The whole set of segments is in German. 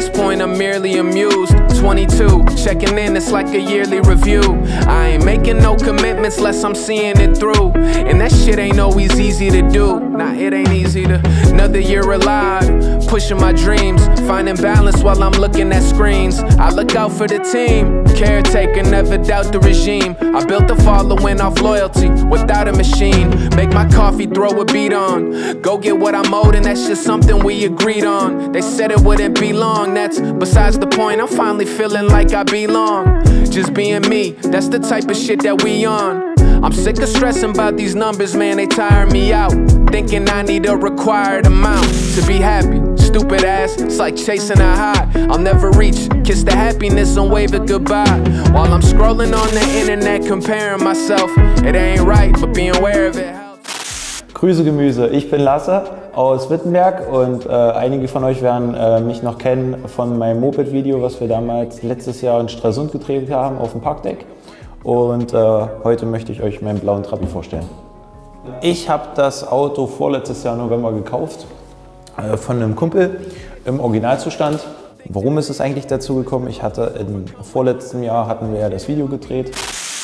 this point, I'm merely amused. 22, checking in, it's like a yearly review. I ain't making no commitments unless I'm seeing it through. And that shit ain't always easy to do. Nah, it ain't easy to. Another year alive, pushing my dreams, finding balance while I'm looking at screens. I look out for the team, caretaker, never doubt the regime. I built a following off loyalty, without a machine. Make my coffee, throw a beat on. Go get what I'm owed, and that's just something we agreed on. They said it wouldn't be long, that's besides the point. I'm finally feeling like I belong. Just being me, that's the type of shit that we on. I'm sick of stressing about these numbers, man, they tire me out. Thinking I need a required amount to be happy. Stupid ass, it's like chasing a high I'll never reach. Kiss the happiness and wave it goodbye. While I'm scrolling on the internet, comparing myself. It ain't right, but being aware of it. Grüße Gemüse, ich bin Lasse aus Wittenberg und einige von euch werden mich noch kennen von meinem Moped-Video, was wir damals letztes Jahr in Stralsund gedreht haben auf dem Parkdeck. Und heute möchte ich euch meinen blauen Trabi vorstellen. Ich habe das Auto vorletztes Jahr November gekauft von einem Kumpel im Originalzustand. Warum ist es eigentlich dazu gekommen? Ich hatte im vorletzten Jahr hatten wir ja das Video gedreht.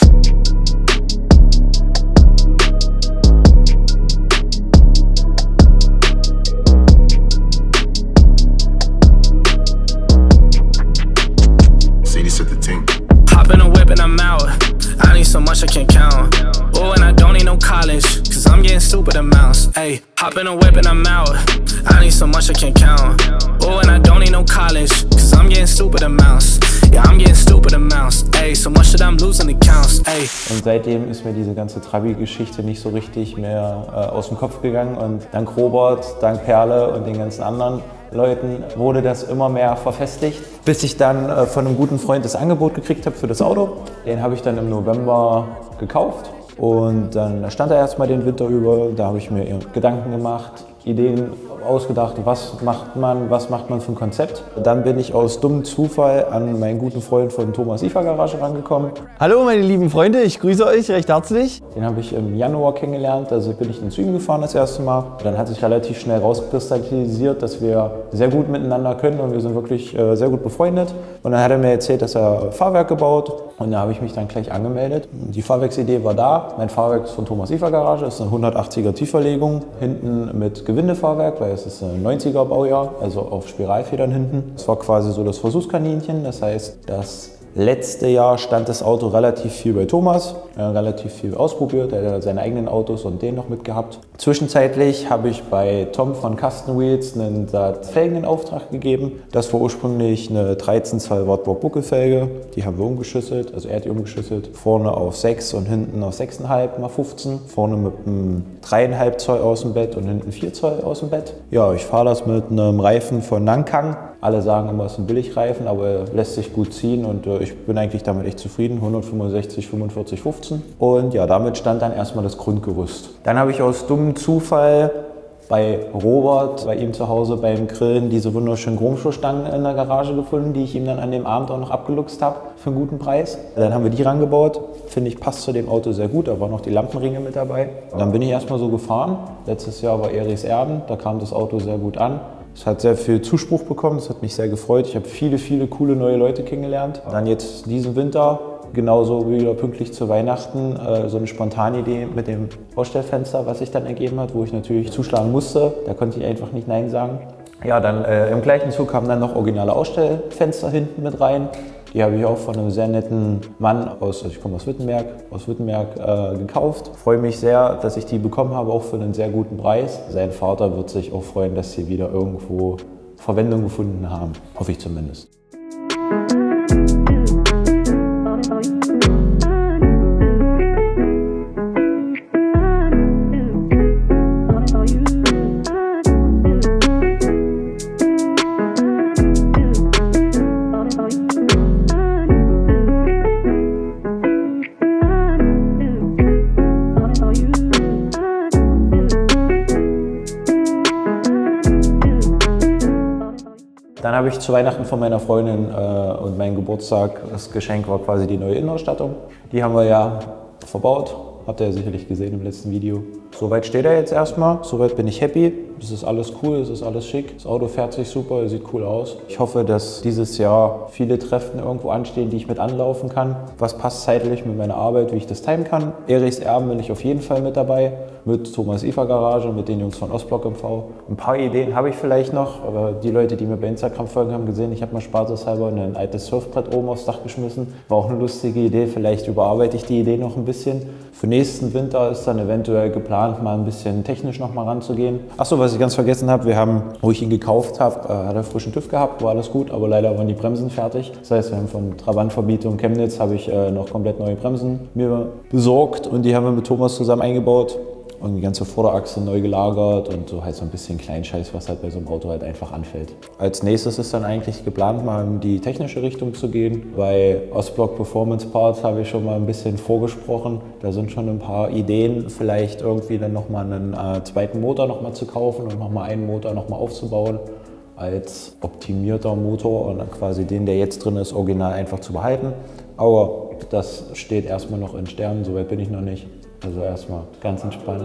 So much I can't count. Oh, and I don't need no college, cause I'm getting stupid amounts. Ayy, hop in a whip and I'm out. I need so much I can't count. Oh, and I don't need no college, cause I'm getting stupid amounts. Yeah, I'm getting stupid amounts. Ayy, so much that I'm losing the counts. Ayy. Und seitdem ist mir diese ganze Trabi-Geschichte nicht so richtig mehr aus dem Kopf gegangen. Und dank Robert, dank Perle und den ganzen anderen Leuten wurde das immer mehr verfestigt, bis ich dann von einem guten Freund das Angebot gekriegt habe für das Auto. Den habe ich dann im November gekauft und dann stand er erstmal den Winter über. Da habe ich mir Gedanken gemacht, Ideen ausgedacht, was macht man für ein Konzept. Dann bin ich aus dummem Zufall an meinen guten Freund von Thomas IFA Garage rangekommen. Hallo meine lieben Freunde, ich grüße euch recht herzlich. Den habe ich im Januar kennengelernt, also bin ich zu ihm gefahren das erste Mal. Dann hat sich relativ schnell rauskristallisiert, dass wir sehr gut miteinander können und wir sind wirklich sehr gut befreundet. Und dann hat er mir erzählt, dass er Fahrwerke baut und da habe ich mich dann gleich angemeldet. Die Fahrwerksidee war da. Mein Fahrwerk ist von Thomas IFA Garage, ist eine 180er Tieferlegung, hinten mit Gewindefahrwerk, weil es ist ein 90er Baujahr, also auf Spiralfedern hinten. Das war quasi so das Versuchskaninchen, das heißt, das letzte Jahr stand das Auto relativ viel bei Thomas, relativ viel ausprobiert, er hat seine eigenen Autos und den noch mitgehabt. Zwischenzeitlich habe ich bei Tom von Custom Wheels einen Felgen in Auftrag gegeben. Das war ursprünglich eine 13 Zoll Wartburg Buckelfelge, die haben wir umgeschüsselt, also er hat die umgeschüsselt. Vorne auf 6 und hinten auf 6,5 x 15. Vorne mit einem 3,5 Zoll aus dem Bett und hinten 4 Zoll aus dem Bett. Ja, ich fahre das mit einem Reifen von Nankang. Alle sagen immer, es ist ein Billigreifen, aber er lässt sich gut ziehen und ich bin eigentlich damit echt zufrieden. 165, 45, 15. Und ja, damit stand dann erstmal das Grundgerüst. Dann habe ich aus dummem Zufall bei Robert, bei ihm zu Hause beim Grillen, diese wunderschönen Chromschuhstangen in der Garage gefunden, die ich ihm dann an dem Abend auch noch abgeluchst habe für einen guten Preis. Dann haben wir die rangebaut. Finde ich, passt zu dem Auto sehr gut. Da waren noch die Lampenringe mit dabei. Und dann bin ich erstmal so gefahren. Letztes Jahr war Erichs Erben, da kam das Auto sehr gut an. Es hat sehr viel Zuspruch bekommen, das hat mich sehr gefreut. Ich habe viele, viele coole neue Leute kennengelernt. Dann jetzt diesen Winter, genauso wieder pünktlich zu Weihnachten, so eine spontane Idee mit dem Ausstellfenster, was sich dann ergeben hat, wo ich natürlich zuschlagen musste. Da konnte ich einfach nicht Nein sagen. Ja, dann im gleichen Zug kamen dann noch originale Ausstellfenster hinten mit rein. Die habe ich auch von einem sehr netten Mann ich komme aus Wittenberg, gekauft. Freue mich sehr, dass ich die bekommen habe, auch für einen sehr guten Preis. Sein Vater wird sich auch freuen, dass sie wieder irgendwo Verwendung gefunden haben. Hoffe ich zumindest. Dann habe ich zu Weihnachten von meiner Freundin und meinem Geburtstag, das Geschenk war quasi die neue Innenausstattung. Die haben wir ja verbaut, Habt ihr ja sicherlich gesehen im letzten Video. Soweit steht er jetzt erstmal, soweit bin ich happy. Es ist alles cool, es ist alles schick. Das Auto fährt sich super, sieht cool aus. Ich hoffe, dass dieses Jahr viele Treffen irgendwo anstehen, die ich mit anlaufen kann. Was passt zeitlich mit meiner Arbeit, wie ich das timen kann. Erichs Erben bin ich auf jeden Fall mit dabei. Mit Thomas Ifer Garage, mit den Jungs von Ostblock MV. Ein paar Ideen habe ich vielleicht noch, aber die Leute, die mir bei Instagram folgen, haben gesehen, ich habe mal spaßeshalber ein altes Surfbrett oben aufs Dach geschmissen. War auch eine lustige Idee, vielleicht überarbeite ich die Idee noch ein bisschen. Für nächsten Winter ist dann eventuell geplant, mal ein bisschen technisch noch mal ranzugehen. Achso, was ich ganz vergessen habe, wo ich ihn gekauft habe, hat er frischen TÜV gehabt, war alles gut, aber leider waren die Bremsen fertig. Das heißt, wir haben von Trabantverbietung Chemnitz habe ich noch komplett neue Bremsen mir besorgt und die haben wir mit Thomas zusammen eingebaut. Und die ganze Vorderachse neu gelagert und so halt so ein bisschen Kleinscheiß, was halt bei so einem Auto halt einfach anfällt. Als nächstes ist dann eigentlich geplant, mal in die technische Richtung zu gehen. Bei Ostblock Performance Parts habe ich schon mal ein bisschen vorgesprochen. Da sind schon ein paar Ideen, vielleicht irgendwie dann nochmal einen zweiten Motor nochmal zu kaufen und nochmal einen Motor nochmal aufzubauen als optimierter Motor und dann quasi den, der jetzt drin ist, original einfach zu behalten. Aber das steht erstmal noch in Sternen, soweit bin ich noch nicht. Also erstmal ganz entspannt.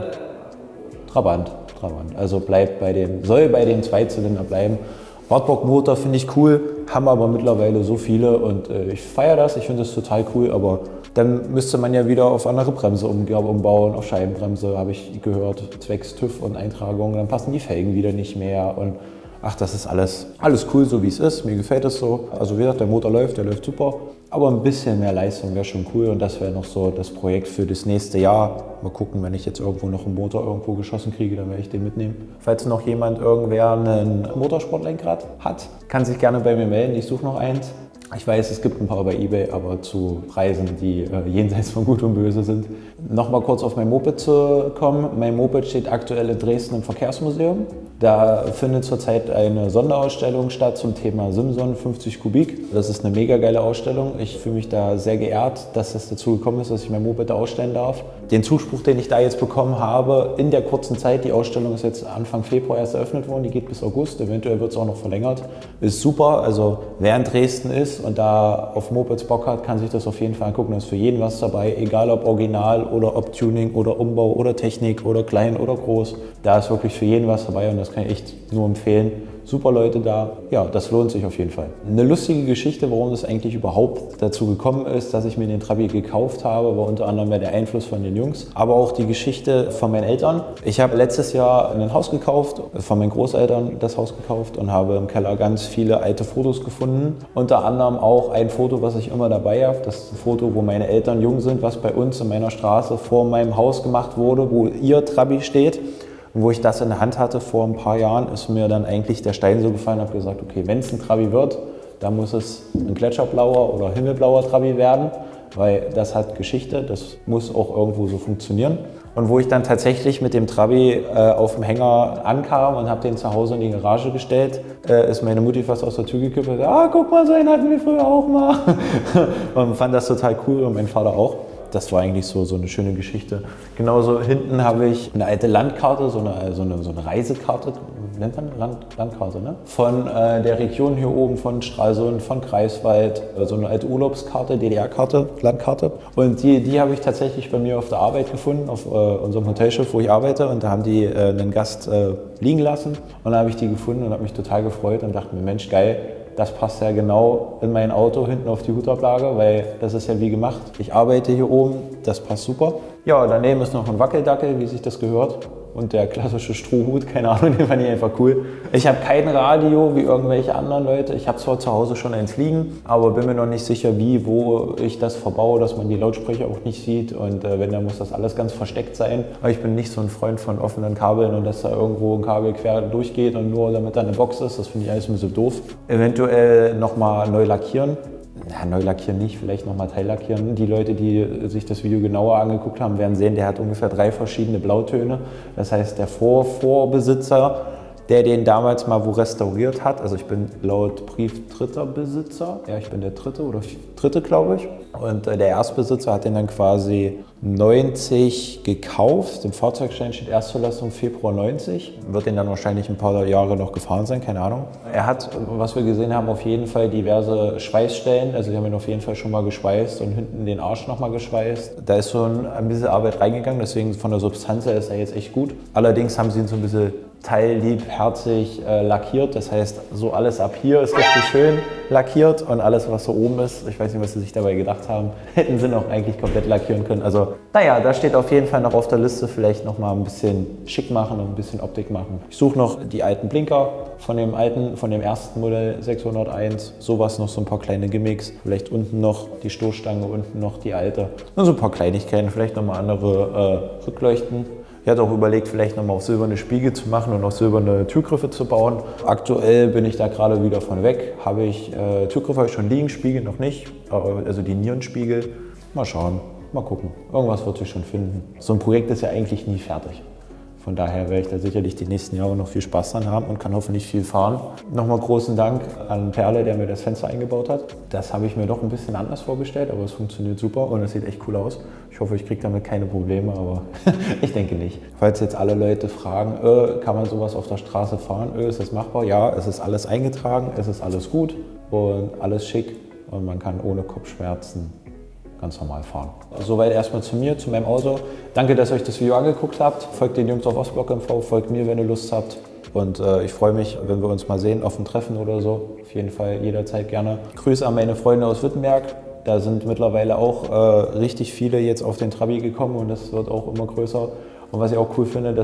Trabant. Also soll bei dem Zweizylinder bleiben. Wartburg-Motor finde ich cool, haben aber mittlerweile so viele und ich feiere das, ich finde das total cool, aber dann müsste man ja wieder auf andere Bremse umbauen, auf Scheibenbremse, habe ich gehört, zwecks TÜV und Eintragung, dann passen die Felgen wieder nicht mehr und ach, das ist alles cool, so wie es ist, mir gefällt es so. Also wie gesagt, der Motor läuft super. Aber ein bisschen mehr Leistung wäre schon cool und das wäre noch so das Projekt für das nächste Jahr. Mal gucken, wenn ich jetzt irgendwo noch einen Motor irgendwo geschossen kriege, dann werde ich den mitnehmen. Falls noch irgendwer ein Motorsportlenkrad hat, kann sich gerne bei mir melden, ich suche noch eins. Ich weiß, es gibt ein paar bei eBay, aber zu Preisen, die jenseits von Gut und Böse sind. Nochmal kurz auf mein Moped zu kommen. Mein Moped steht aktuell in Dresden im Verkehrsmuseum. Da findet zurzeit eine Sonderausstellung statt zum Thema Simson 50 Kubik. Das ist eine mega geile Ausstellung. Ich fühle mich da sehr geehrt, dass es dazu gekommen ist, dass ich mein Moped da ausstellen darf. Den Zuspruch, den ich da jetzt bekommen habe, in der kurzen Zeit, die Ausstellung ist jetzt Anfang Februar erst eröffnet worden, die geht bis August, eventuell wird es auch noch verlängert, ist super. Also wer in Dresden ist und da auf Mopeds Bock hat, kann sich das auf jeden Fall angucken. Da ist für jeden was dabei, egal ob Original oder ob Tuning oder Umbau oder Technik oder klein oder groß. Da ist wirklich für jeden was dabei und das kann ich echt nur empfehlen. Super Leute da, ja, das lohnt sich auf jeden Fall. Eine lustige Geschichte, warum es eigentlich überhaupt dazu gekommen ist, dass ich mir den Trabi gekauft habe, war unter anderem der Einfluss von den Jungs, aber auch die Geschichte von meinen Eltern. Ich habe letztes Jahr ein Haus gekauft, von meinen Großeltern das Haus gekauft und habe im Keller ganz viele alte Fotos gefunden. Unter anderem auch ein Foto, was ich immer dabei habe. Das ist ein Foto, wo meine Eltern jung sind, was bei uns in meiner Straße vor meinem Haus gemacht wurde, wo ihr Trabi steht. Und wo ich das in der Hand hatte vor ein paar Jahren, ist mir dann eigentlich der Stein so gefallen und habe gesagt, okay, wenn es ein Trabi wird, dann muss es ein gletscherblauer oder himmelblauer Trabi werden, weil das hat Geschichte, das muss auch irgendwo so funktionieren. Und wo ich dann tatsächlich mit dem Trabi auf dem Hänger ankam und habe den zu Hause in die Garage gestellt, ist meine Mutti fast aus der Tür gekippt und gesagt, ah, guck mal, so einen hatten wir früher auch mal. Und fand das total cool und mein Vater auch. Das war eigentlich so eine schöne Geschichte. Genauso hinten habe ich eine alte Landkarte, so eine Reisekarte, nennt man Landkarte, ne? Von der Region hier oben, von Stralsund, von Greifswald, so eine alte Urlaubskarte, DDR-Karte, Landkarte. Und die habe ich tatsächlich bei mir auf der Arbeit gefunden, auf unserem Hotelschiff, wo ich arbeite. Und da haben die einen Gast liegen lassen. Und dann habe ich die gefunden und habe mich total gefreut und dachte mir, Mensch, geil. Das passt ja genau in mein Auto hinten auf die Hutablage, weil das ist ja wie gemacht. Ich arbeite hier oben, das passt super. Ja, daneben ist noch ein Wackeldackel, wie sich das gehört. Und der klassische Strohhut, keine Ahnung, den fand ich einfach cool. Ich habe kein Radio wie irgendwelche anderen Leute. Ich habe zwar zu Hause schon eins liegen, aber bin mir noch nicht sicher, wo ich das verbaue, dass man die Lautsprecher auch nicht sieht. Und wenn, dann muss das alles ganz versteckt sein. Aber ich bin nicht so ein Freund von offenen Kabeln und dass da irgendwo ein Kabel quer durchgeht und nur damit da eine Box ist. Das finde ich alles ein bisschen doof. Eventuell nochmal neu lackieren. Ja, neu lackieren nicht, vielleicht nochmal teillackieren. Die Leute, die sich das Video genauer angeguckt haben, werden sehen, der hat ungefähr 3 verschiedene Blautöne. Das heißt, der Vorbesitzer, der den damals mal wo restauriert hat. Also ich bin laut Brief dritter Besitzer. Ja, ich bin der dritte oder dritte, glaube ich. Und der Erstbesitzer hat den dann quasi 90 gekauft. Im Fahrzeugschein steht Erstzulassung Februar 90. Wird den dann wahrscheinlich ein paar Jahre noch gefahren sein, keine Ahnung. Er hat, was wir gesehen haben, auf jeden Fall diverse Schweißstellen. Also die haben ihn auf jeden Fall schon mal geschweißt und hinten den Arsch nochmal geschweißt. Da ist so ein bisschen Arbeit reingegangen, deswegen von der Substanz her ist er jetzt echt gut. Allerdings haben sie ihn so ein bisschen teilliebherzig lackiert. Das heißt, so alles ab hier ist richtig schön lackiert und alles, was so oben ist, ich weiß nicht, was sie sich dabei gedacht haben, hätten sie noch eigentlich komplett lackieren können. Also, naja, da steht auf jeden Fall noch auf der Liste, vielleicht noch mal ein bisschen schick machen und ein bisschen Optik machen. Ich suche noch die alten Blinker von dem ersten Modell 601, sowas noch, so ein paar kleine Gimmicks, vielleicht unten noch die Stoßstange, unten noch die alte. Und so ein paar Kleinigkeiten, vielleicht noch mal andere Rückleuchten. Ich hatte auch überlegt, vielleicht nochmal auf silberne Spiegel zu machen und auch silberne Türgriffe zu bauen. Aktuell bin ich da gerade wieder von weg. Türgriffe habe ich schon liegen, Spiegel noch nicht. Also die Nierenspiegel. Mal schauen, mal gucken. Irgendwas wird sich schon finden. So ein Projekt ist ja eigentlich nie fertig. Von daher werde ich da sicherlich die nächsten Jahre noch viel Spaß dran haben und kann hoffentlich viel fahren. Nochmal großen Dank an Perle, der mir das Fenster eingebaut hat. Das habe ich mir doch ein bisschen anders vorgestellt, aber es funktioniert super und es sieht echt cool aus. Ich hoffe, ich kriege damit keine Probleme, aber ich denke nicht. Falls jetzt alle Leute fragen, kann man sowas auf der Straße fahren? Ist das machbar? Ja, es ist alles eingetragen, es ist alles gut und alles schick und man kann ohne Kopfschmerzen ganz normal fahren. Soweit erstmal zu mir, zu meinem Auto. Danke, dass ihr euch das Video angeguckt habt. Folgt den Jungs auf Ostblock MV, folgt mir, wenn ihr Lust habt. Und ich freue mich, wenn wir uns mal sehen auf dem Treffen oder so. Auf jeden Fall jederzeit gerne. Grüße an meine Freunde aus Wittenberg. Da sind mittlerweile auch richtig viele jetzt auf den Trabi gekommen und das wird auch immer größer. Und was ich auch cool finde,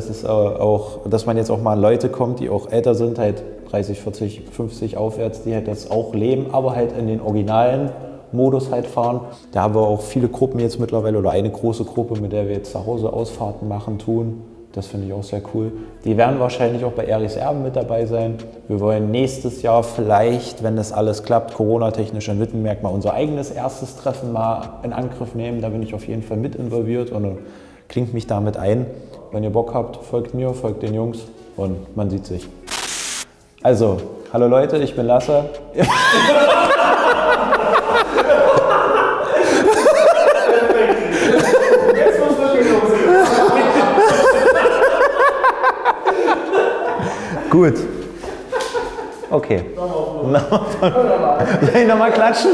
dass man jetzt auch mal an Leute kommt, die auch älter sind, halt 30, 40, 50 aufwärts, die halt das auch leben, aber halt in den originalen Modus halt fahren. Da haben wir auch viele Gruppen jetzt mittlerweile oder eine große Gruppe, mit der wir jetzt zu Hause Ausfahrten machen, tun. Das finde ich auch sehr cool. Die werden wahrscheinlich auch bei Erichs Erben mit dabei sein. Wir wollen nächstes Jahr vielleicht, wenn das alles klappt, Corona-technisch in Wittenberg mal unser eigenes erstes Treffen mal in Angriff nehmen. Da bin ich auf jeden Fall mit involviert und klingt mich damit ein. Wenn ihr Bock habt, folgt mir, folgt den Jungs und man sieht sich. Also, hallo Leute, ich bin Lasse. Gut. Okay. Soll ich nochmal klatschen?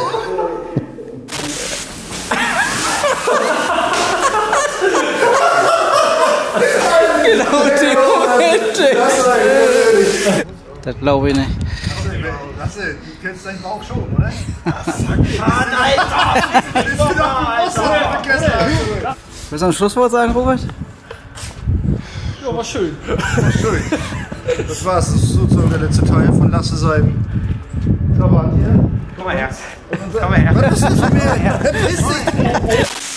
Genau die Momente. Das glaube ich nicht. Lasse, du kennst deinen Bauch schon, oder? Willst du ein Schlusswort sagen, Robert? Ja, war schön. Das war's, das ist sozusagen der letzte Teil von Lasse sein. Komm mal her. Komm mal her. Was bist du von mir? Verpiss dich!